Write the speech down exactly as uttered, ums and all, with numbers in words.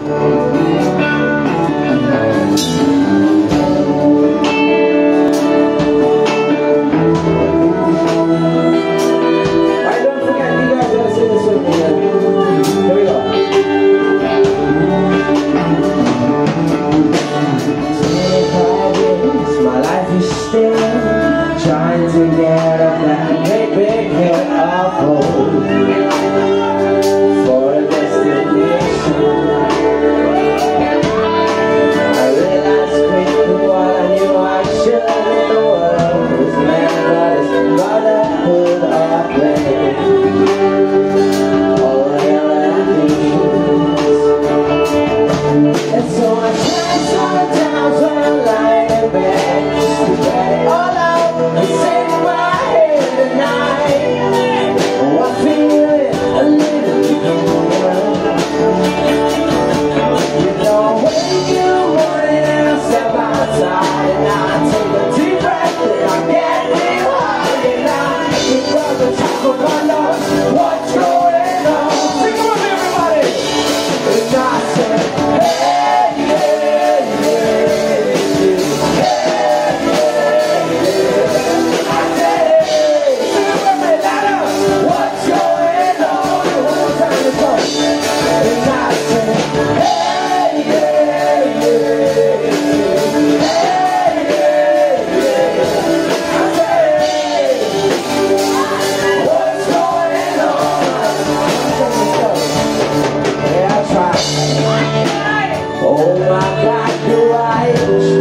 Trying to get up that great big hill of hope for a destination. I realized quickly what I knew I should in the world was man, but it's brotherhood or play, or whatever that means. And so I tried sometimes when I'm lying in bed just to get it all out. I sit in my head at night. Oh, I feel it a little deeper. You know, I wake in the morning and I step outside and I take a deep breath and I get real high and I think of the top of my lungs. What's going on? Sing with me, everybody. And I said, hey, yeah, yeah, yeah. Oh my God, do I